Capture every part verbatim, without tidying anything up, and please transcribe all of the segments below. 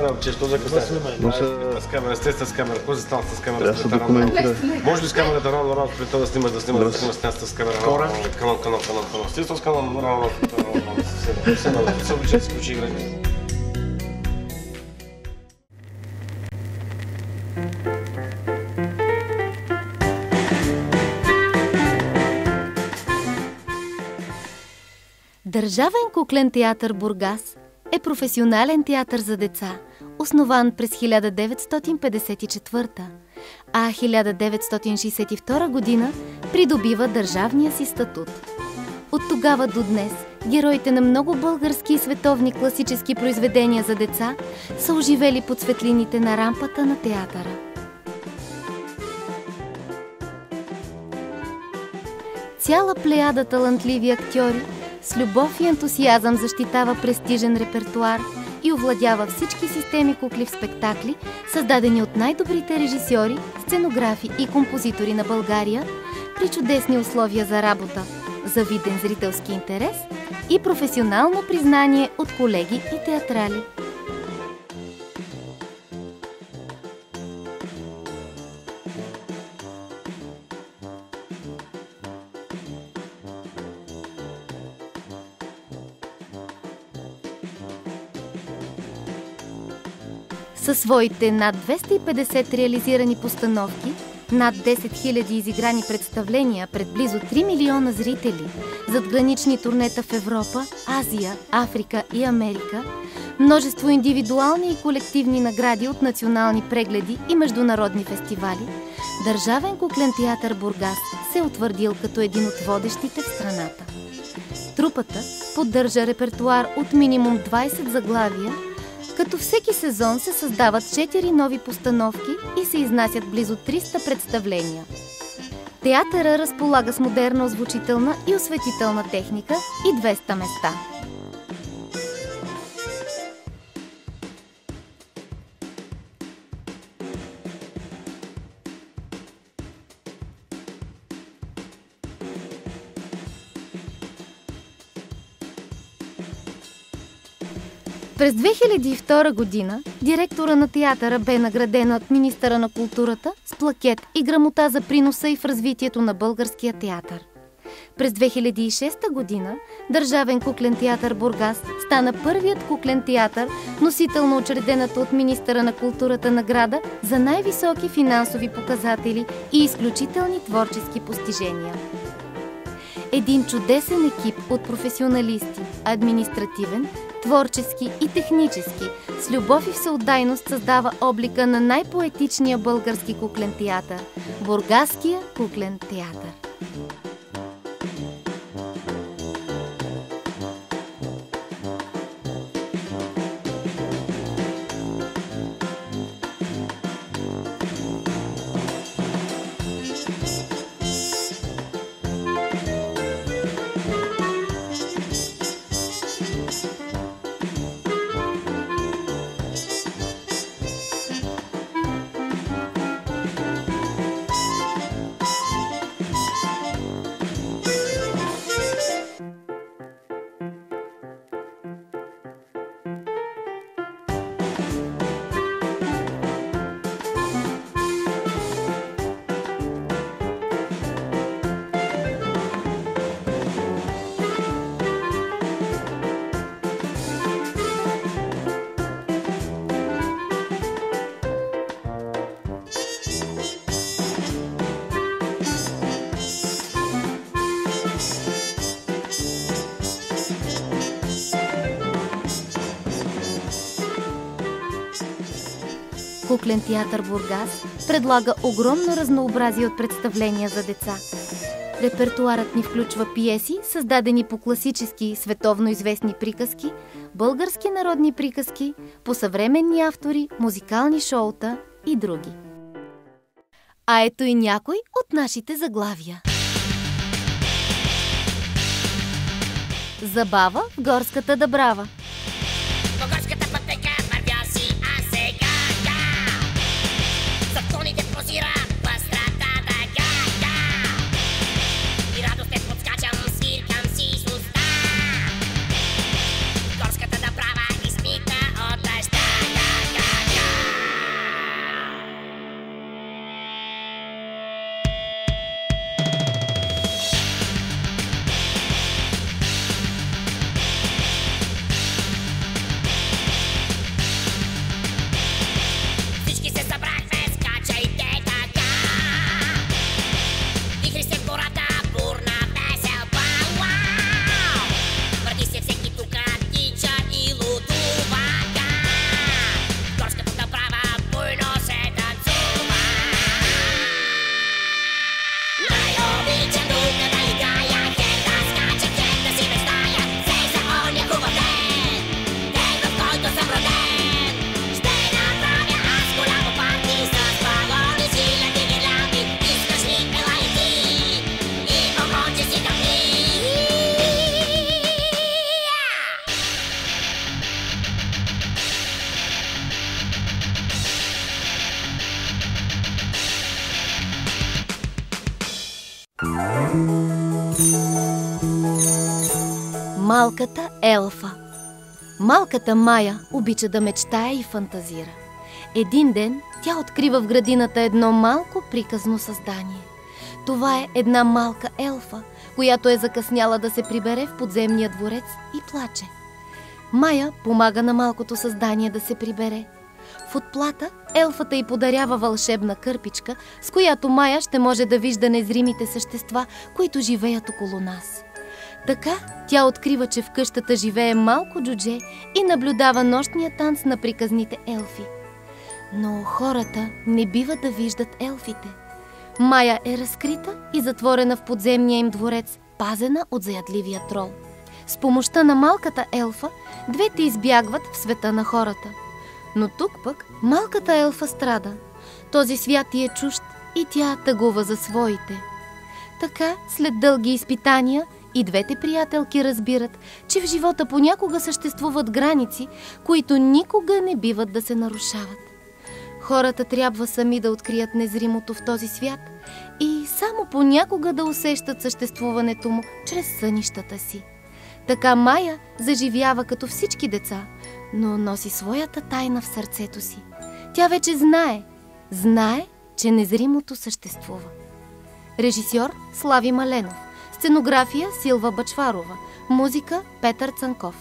да, че що за късне? Но са... С камера, сте с камера, кой застава с камера? Трябва да се документира. Може ли с камерата рано, рано, преди това да снимаш, да снимаш, да снимаш с камера? Канал, канал, канал, канал. Сте с канал, рано, рано, рано, съвсем, се обича да си включи играти. Държавен куклен театър Бургас е професионален театър за деца, основан през хиляда деветстотин петдесет и четвърта, а хиляда деветстотин шейсет и втора година придобива държавния си статут. От тогава до днес героите на много български и световни класически произведения за деца са оживели под светлините на рампата на театъра. Цяла плеяда талантливи актьори с любов и ентусиазъм защитава престижен репертоар и овладява всички системи кукли в спектакли, създадени от най-добрите режисьори, сценографи и композитори на България, при чудесни условия за работа, завиден зрителски интерес и професионално признание от колеги и театрали. Със своите над двеста и петдесет реализирани постановки, над десет хиляди изиграни представления пред близо три милиона зрители, задгранични турнета в Европа, Азия, Африка и Америка, множество индивидуални и колективни награди от национални прегледи и международни фестивали, Държавен куклен театър Бургас се е утвърдил като един от водещите в страната. Трупата поддържа репертоар от минимум двайсет заглавия, като всеки сезон се създават четири нови постановки и се изнасят близо триста представления. Театъра разполага с модерна озвучителна и осветителна техника и двеста места. През две хиляди и втора година директора на театъра бе наградена от министъра на културата с плакет и грамота за приноса и в развитието на българския театър. През две хиляди и шеста година Държавен куклен театър Бургас стана първият куклен театър, носител на учредената от министъра на културата награда за най-високи финансови показатели и изключителни творчески постижения. Един чудесен екип от професионалисти, административен, творчески и технически, с любов и всеотдайност създава облика на най-поетичния български куклен театър – Бургаския куклен театър. Куклен театър Бургас предлага огромно разнообразие от представления за деца. Репертоарът ни включва пиеси, създадени по класически и световно известни приказки, български народни приказки, по съвременни автори, музикални шоута и други. А ето и някой от нашите заглавия. Забава в горската дъбрава. Малката елфа. Малката Мая обича да мечтае и фантазира. Един ден тя открива в градината едно малко приказно създание. Това е една малка елфа, която е закъсняла да се прибере в подземния дворец и плаче. Мая помага на малкото създание да се прибере. В отплата елфата й подарява вълшебна кърпичка, с която Мая ще може да вижда незримите същества, които живеят около нас. Така тя открива, че в къщата живее малко джудже и наблюдава нощния танц на приказните елфи. Но хората не бива да виждат елфите. Мая е разкрита и затворена в подземния им дворец, пазена от заядливия трол. С помощта на малката елфа, двете избягват в света на хората. Но тук пък малката елфа страда. Този свят й е чужд и тя тъгува за своите. Така, след дълги изпитания, и двете приятелки разбират, че в живота понякога съществуват граници, които никога не биват да се нарушават. Хората трябва сами да открият незримото в този свят и само понякога да усещат съществуването му чрез сънищата си. Така Мая заживява като всички деца, но носи своята тайна в сърцето си. Тя вече знае, знае, че незримото съществува. Режисьор Слави Маленов. Сценография Силва Бачварова. Музика Петър Цанков.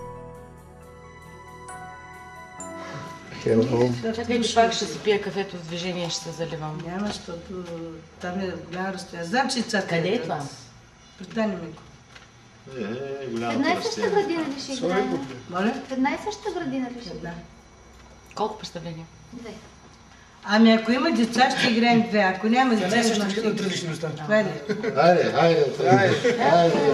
Чакай, че пак ще си пия кафето в движение и ще се заливам. Няма, защото там е голямо разстояние. Знам, че цата. Къде е това? При Тани Мико. Е, голямо Една и същата градина ли ще играем? Моля? В една и същата градина ли ще Една. Колко представления? Две. Ами ако има деца, ще играем две. Ако няма деца, ще играем на различни места. това ли? Хайде, хайде, хайде, хайде.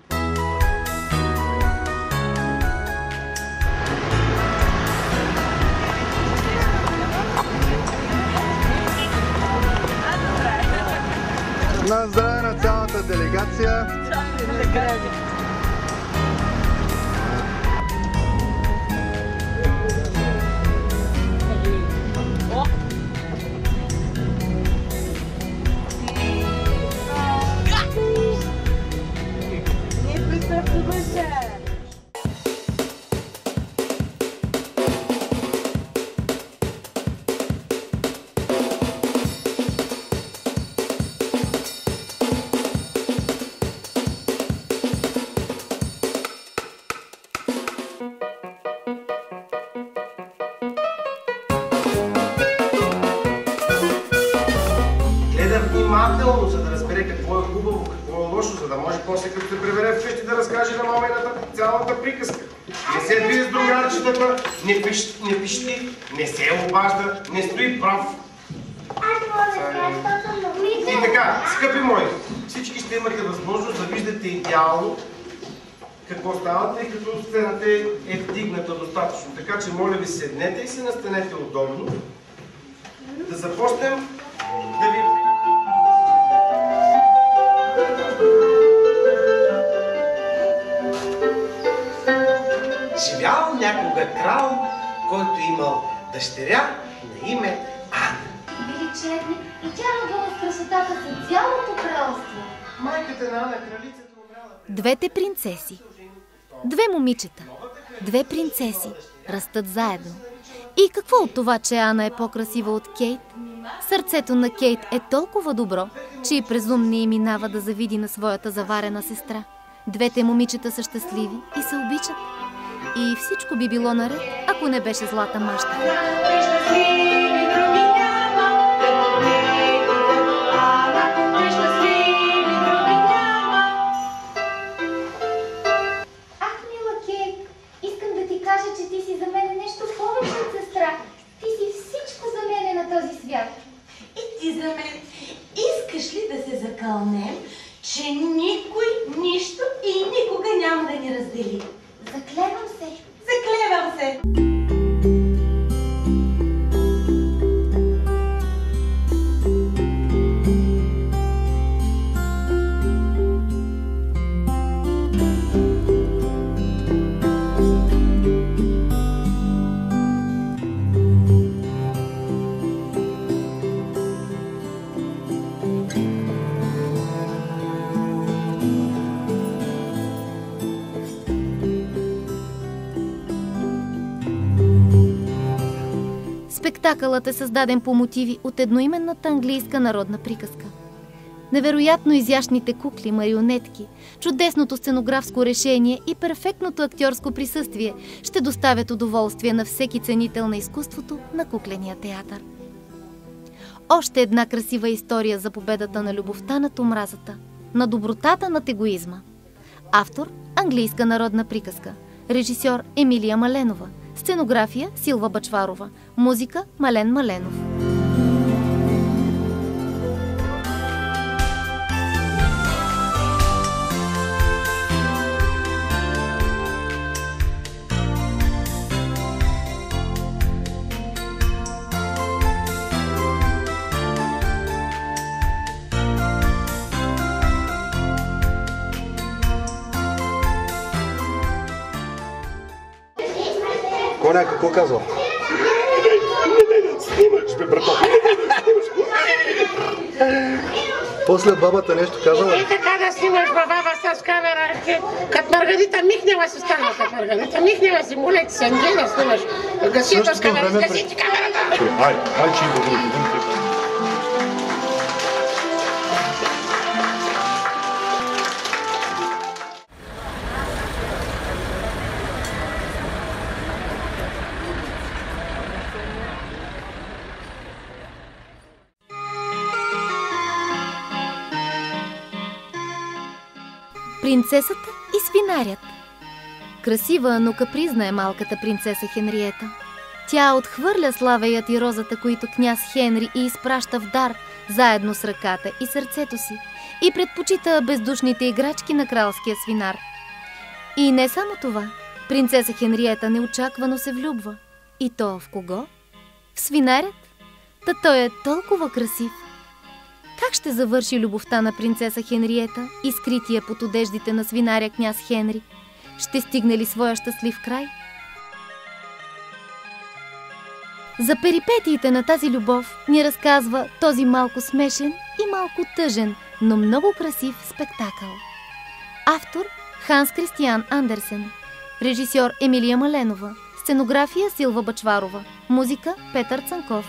На здраве на цялата делегация. Внимателно, за да разбере какво е хубаво, какво е лошо, за да може после като се прибере вкъщи да разкаже на мама и на цялата приказка. Не се бие с другарчетата, не пищи, не пищи, не се обажда, не стои прав. И така, скъпи мои, всички ще имате възможност да виждате идеално какво става, тъй като сцената е вдигната достатъчно. Така че моля ви седнете и се настанете удобно. Да започнем да ви... Живял някога крал, който имал дъщеря на име Ана. Били черни и тя нагъла с красотата за цялото кралство. Майката на Ана, кралицата, умряла... Двете принцеси. Две момичета, две принцеси растат заедно. И какво от това, че Ана е по-красива от Кейт? Сърцето на Кейт е толкова добро, че и през ум не й минава да завиди на своята заварена сестра. Двете момичета са щастливи и се обичат. И всичко би било наред, ако не беше злата маща. Ах, мила Кейт, искам да ти кажа, че ти си за мен нещо повече от сестра. Ти си всичко за мен на този свят. И ти за мен искаш ли да се закълнем, че никой, нищо и никога няма да ни раздели? Заклевам се. Заклевам се! Спектакълът е създаден по мотиви от едноименната английска народна приказка. Невероятно изящните кукли, марионетки, чудесното сценографско решение и перфектното актьорско присъствие ще доставят удоволствие на всеки ценител на изкуството на кукления театър. Още една красива история за победата на любовта над омразата, на добротата над егоизма. Автор – английска народна приказка. Режисьор – Емилия Маленова. Сценография – Силва Бъчварова. Музика – Мален Маленов. Коня, какво казва? Снимаш, бе, брато! После бабата нещо казала? И така да снимаш баба с камера, като Маргарита Михнева си стана, като Маргарита Михнева си, моля ти се, не да снимаш. Гаси с камера, гаси ти камерата! Ай, ай, че идва да Принцесата и свинарят. Красива, но капризна е малката принцеса Хенриета. Тя отхвърля славеят и розата, които княз Хенри и изпраща в дар, заедно с ръката и сърцето си, и предпочита бездушните играчки на кралския свинар. И не само това, принцеса Хенриета неочаквано се влюбва. И то в кого? В свинарят? Та той е толкова красив. Как ще завърши любовта на принцеса Хенриета и скрития под одеждите на свинаря княз Хенри? Ще стигне ли своя щастлив край? За перипетиите на тази любов ни разказва този малко смешен и малко тъжен, но много красив спектакъл. Автор – Ханс Кристиан Андерсен. Режисьор – Емилия Маленова. Сценография – Силва Бъчварова. Музика – Петър Цанков.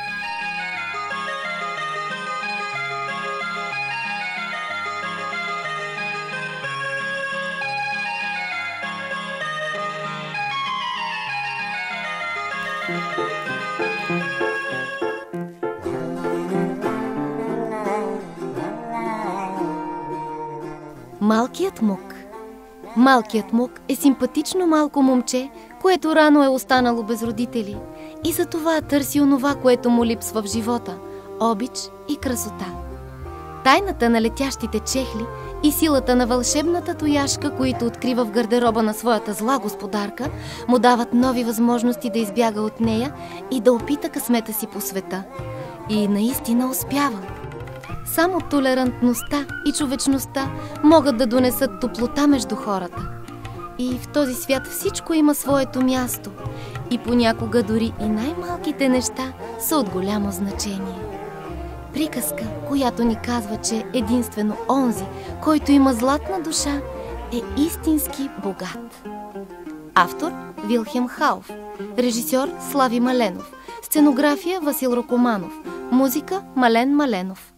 Малкият мук. Малкият мук е симпатично малко момче, което рано е останало без родители и затова търси онова, което му липсва в живота – обич и красота. Тайната на летящите чехли и силата на вълшебната тояшка, които открива в гардероба на своята зла господарка, му дават нови възможности да избяга от нея и да опита късмета си по света. И наистина успява. Само толерантността и човечността могат да донесат топлота между хората. И в този свят всичко има своето място. И понякога дори и най-малките неща са от голямо значение. Приказка, която ни казва, че единствено онзи, който има златна душа, е истински богат. Автор – Вилхем Хауф. Режисьор – Слави Маленов. Сценография – Васил Рокоманов. Музика – Мален Маленов.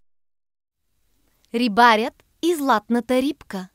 Рибарят и златната рибка.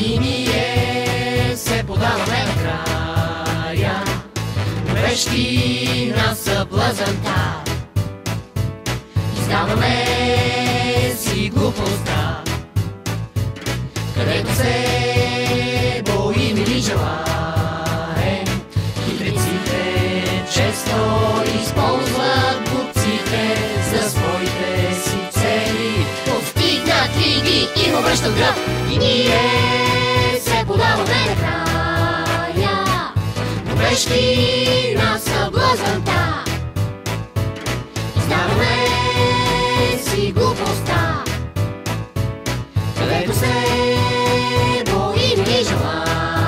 И ние се подаваме накрая, вещи на съблазънта. Издаваме си глупостта, където се боим или желаем. Хитреците често използват глупците за своите си цели. Постигнат ли ги, им обръщат гръб. И ние се подаваме накрая, вещи на съблазънта. Издаваме си глупостта, където се боим и желаем.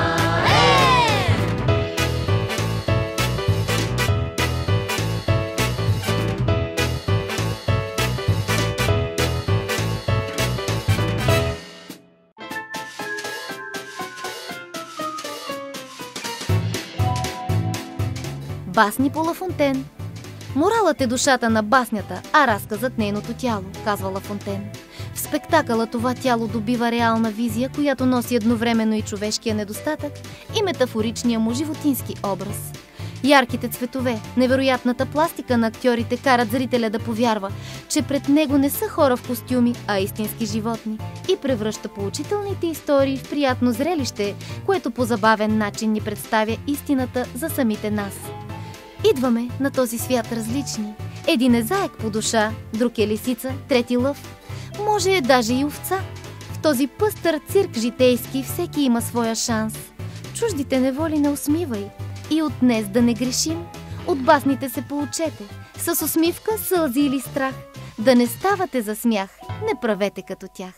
Басни по Ла Фонтен. Моралът е душата на баснята, а разказът нейното тяло, казва Ла Фонтен. В спектакъла това тяло добива реална визия, която носи едновременно и човешкия недостатък, и метафоричния му животински образ. Ярките цветове, невероятната пластика на актьорите карат зрителя да повярва, че пред него не са хора в костюми, а истински животни, и превръща поучителните истории в приятно зрелище, което по забавен начин ни представя истината за самите нас. Идваме на този свят различни. Един е заек по душа, друг е лисица, трети лъв. Може е даже и овца. В този пъстър цирк житейски всеки има своя шанс. Чуждите неволи не усмивай. И от днес да не грешим. От басните се поучете. С усмивка, сълзи или страх. Да не ставате за смях. Не правете като тях.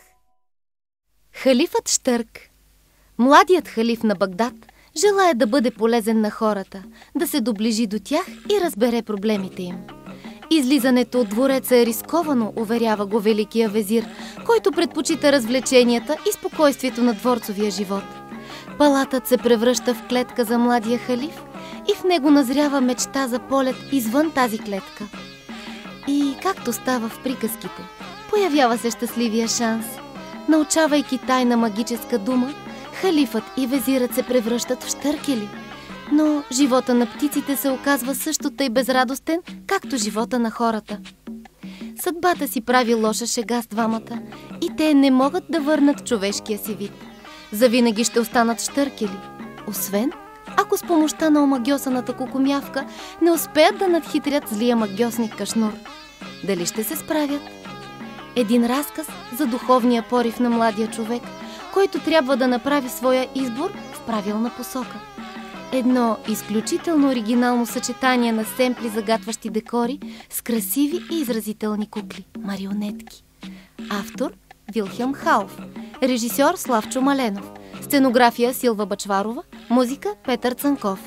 Халифът Щърк. Младият халиф на Багдад желая да бъде полезен на хората, да се доближи до тях и разбере проблемите им. Излизането от двореца е рисковано, уверява го великия везир, който предпочита развлеченията и спокойствието на дворцовия живот. Палатът се превръща в клетка за младия халиф и в него назрява мечта за полет извън тази клетка. И както става в приказките, появява се щастливия шанс. Научавайки тайна магическа дума, халифът и везирът се превръщат в щъркели. Но живота на птиците се оказва също тъй безрадостен, както живота на хората. Съдбата си прави лоша шега с двамата и те не могат да върнат човешкия си вид. Завинаги ще останат щъркели, освен ако с помощта на омагьосаната кукумявка не успеят да надхитрят злия магьосник Кашнур. Дали ще се справят? Един разказ за духовния порив на младия човек, който трябва да направи своя избор в правилна посока. Едно изключително оригинално съчетание на семпли загатващи декори с красиви и изразителни кукли – марионетки. Автор – Вилхелм Хауф. Режисьор – Славчо Маленов. Сценография – Силва Бачварова. Музика – Петър Цанков.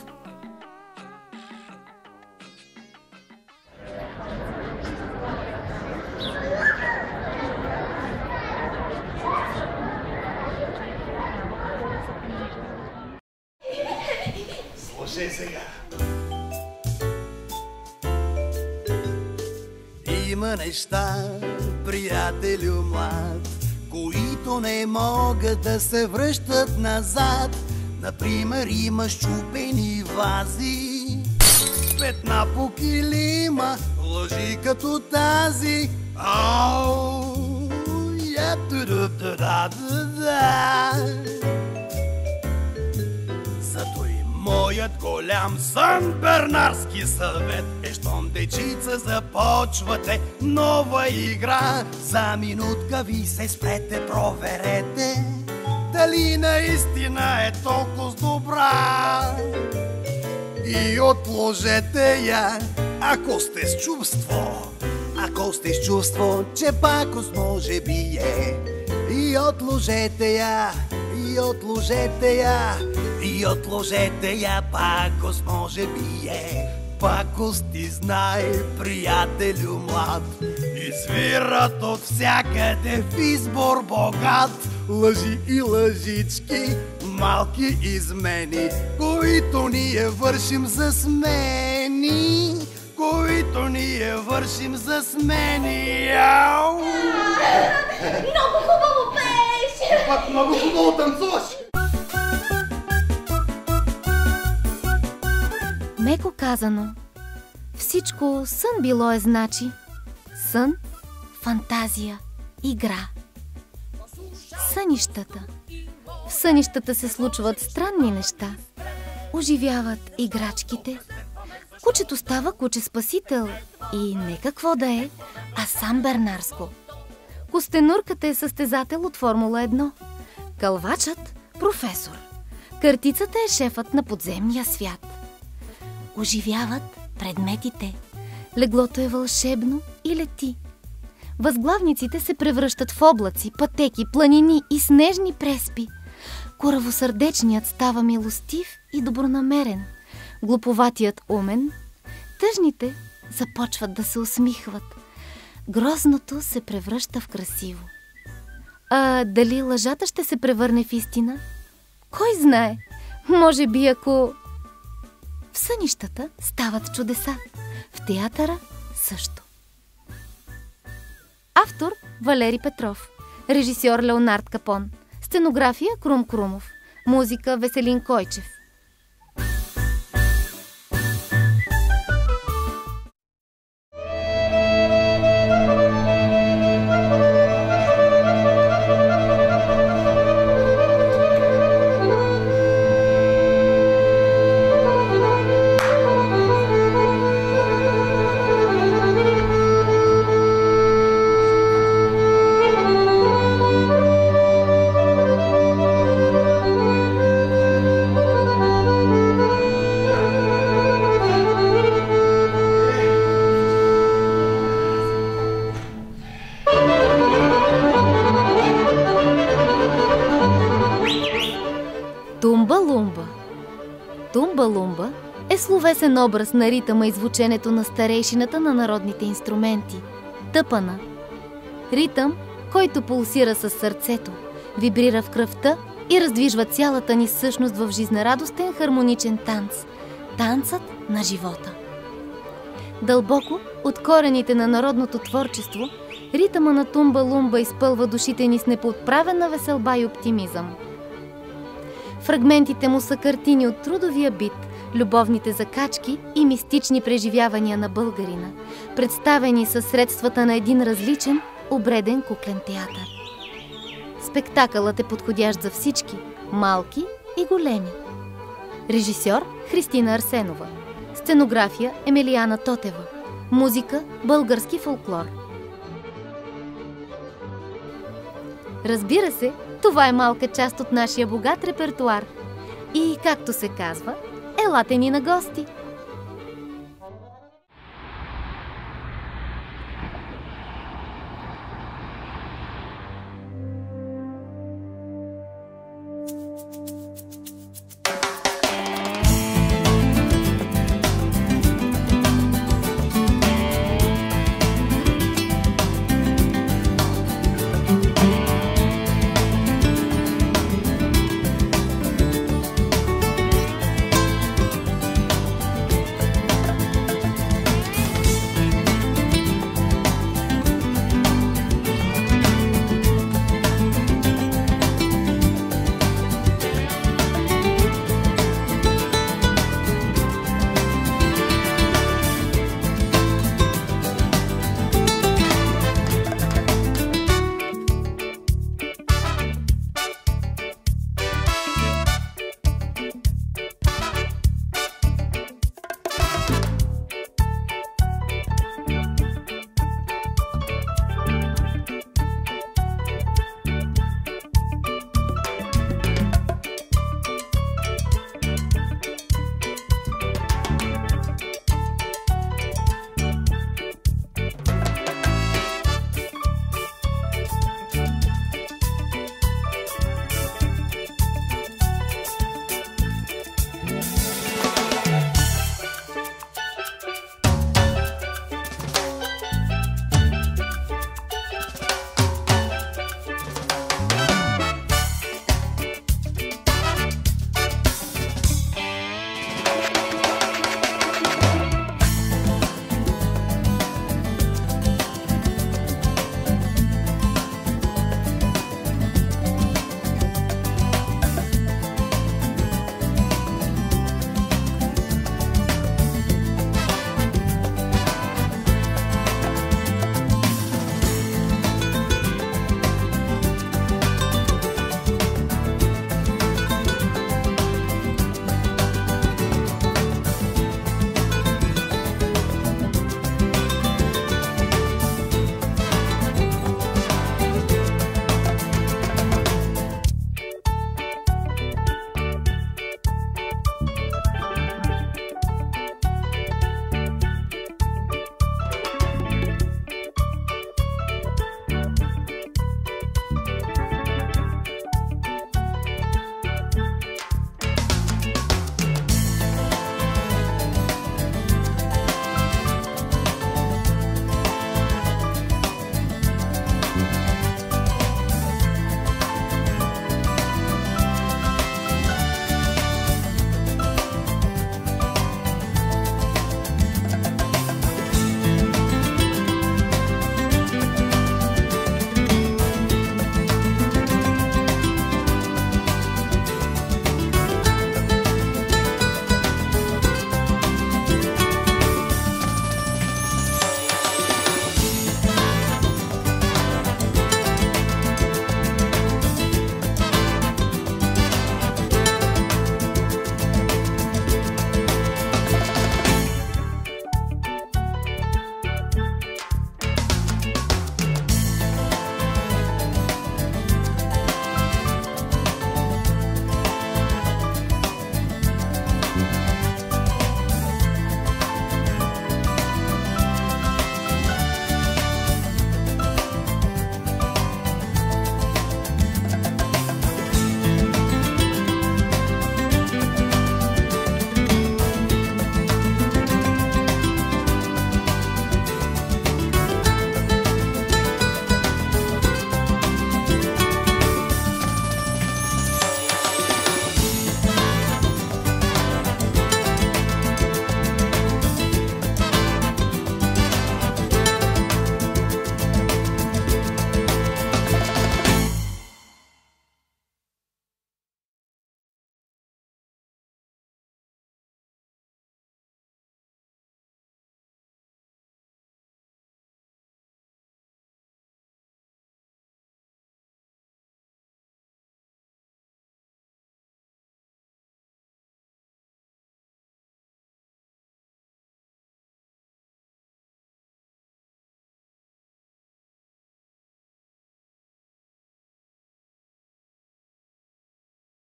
Слушай сега. Има неща, приятелю млад, които не могат да се връщат назад. Например, има щупени вази, петна по килима, лъжи като тази. Ау, я ту-ду-ду-да-да-да. Зато и моят голям сън бернарски съвет е, щом дечица започвате нова игра, за минутка ви се спрете, проверете дали наистина е толкова добра и отложете я, ако сте с чувство, ако сте с чувство, че пакост може би е. И отложете я, и отложете я, и отложете я, пакост може би е. Пакост ти знай, приятелю млад, извират от всякъде в избор богат. Лъжи и лъжички, малки измени, които ние вършим за смени, които ние вършим за смени. Ау! Много хубаво пееш! Пак много хубаво танцуваш! Меко казано, всичко сън било е значи. Сън, фантазия, игра. Сънищата. В сънищата се случват странни неща. Оживяват играчките. Кучето става куче-спасител и не какво да е, а Сан Бернарско. Костенурката е състезател от Формула едно. Кълвачът – професор. Картицата е шефът на подземния свят. Оживяват предметите. Леглото е вълшебно и лети. Възглавниците се превръщат в облаци, пътеки, планини и снежни преспи. Коравосърдечният става милостив и добронамерен. Глуповатият умен. Тъжните започват да се усмихват. Грозното се превръща в красиво. А дали лъжата ще се превърне в истина? Кой знае? Може би ако... В сънищата стават чудеса. В театъра също. Автор Валери Петров. Режисьор Леонард Капон. Сценография Крум Крумов. Музика Веселин Койчев. Тумба-лумба. Тумба-лумба е словесен образ на ритъма и звученето на старейшината на народните инструменти – тъпана. Ритъм, който пулсира със сърцето, вибрира в кръвта и раздвижва цялата ни същност в жизнерадостен хармоничен танц – танцът на живота. Дълбоко от корените на народното творчество, ритъма на тумба-лумба изпълва душите ни с неподправена веселба и оптимизъм. Фрагментите му са картини от трудовия бит, любовните закачки и мистични преживявания на българина, представени със средствата на един различен, обреден куклен театър. Спектакълът е подходящ за всички, малки и големи. Режисьор Христина Арсенова. Сценография Емилияна Тотева. Музика български фолклор. Разбира се, това е малка част от нашия богат репертоар. И, както се казва, елате ни на гости!